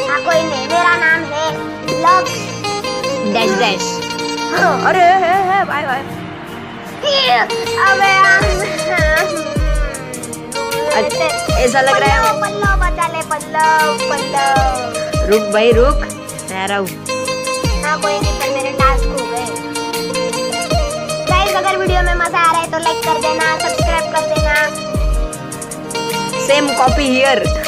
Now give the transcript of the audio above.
हाँ कोई नहीं, मेरा नाम है लक्स डैश डैश। अरे है बाय बाय। अबे ऐसा लग रहा है। पल्लव बचा ले, पल्लव। रुक भाई रुक, मैं आ रहा हूँ। हाँ कोई नहीं, पर मेरे टास्क हो गए। गाइस अगर वीडियो में मजा आ रहा है तो लाइक कर देना, सब्सक्राइब कर देना। Same copy here.